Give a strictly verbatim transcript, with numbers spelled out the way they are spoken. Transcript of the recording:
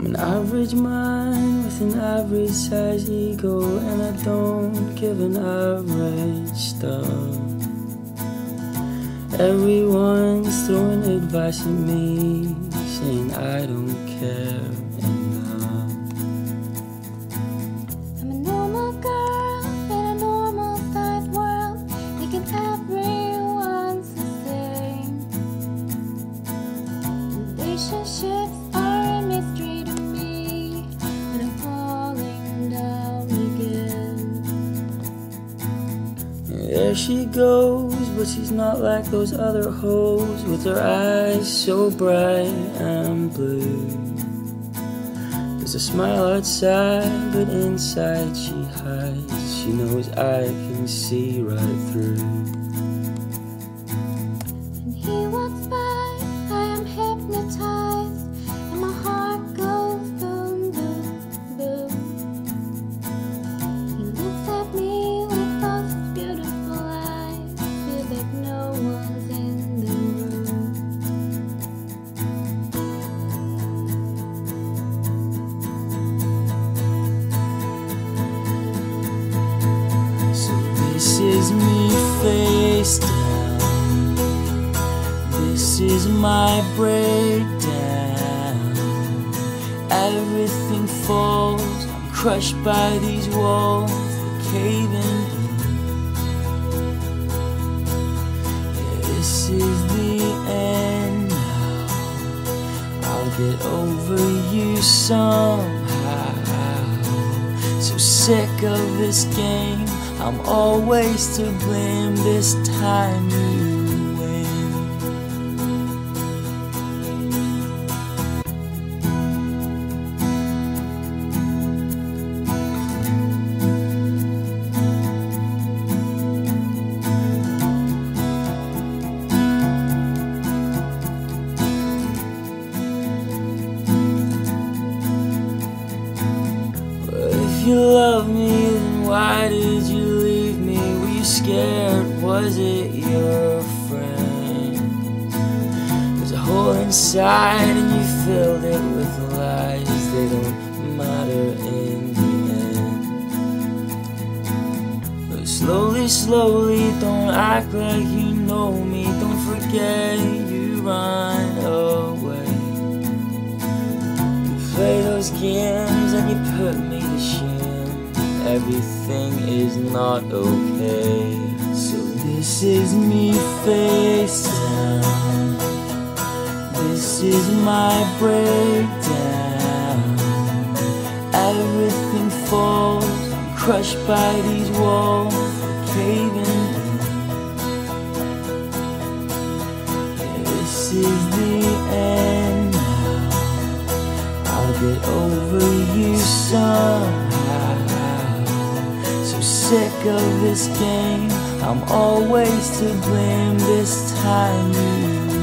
an average mind with an average size ego, and I don't give an average stuff. Everyone's throwing advice at me, saying I don't care enough. I'm a normal girl in a normal sized world, thinking everyone's the same. Relationships are a mystery to me, and I'm falling down again. There she goes, but she's not like those other hoes, with her eyes so bright and blue. There's a smile outside, but inside she hides. She knows I can see right through. When he walks by, I am hypnotized, and my heart goes boom, boom, boom. He looks at me with those beautiful eyes, feels like no one's in the room. So this is me face down. This is my breakdown. Everything falls, I'm crushed by these walls, they're caving in. Yeah, this is the end now. I'll get over you somehow. So sick of this game, I'm always to blame. This time you win. If you love me, then why did you leave me? Were you scared? Was it your friend? There's a hole inside and you filled it with lies. They don't matter in the end. But slowly, slowly, don't act like you know me. Don't forget you run away. You play those games and you put me to shame. Everything is not okay. So this is me face down. This is my breakdown. Everything falls, I'm crushed by these walls, they're caving in. Yeah, this is the end now. I'll get over you somehow. Sick of this game, I'm always to blame. This time you